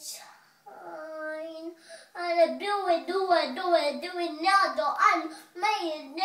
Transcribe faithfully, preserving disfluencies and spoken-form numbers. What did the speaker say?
shine. And do it, do it, do it, do it now. Don't I make it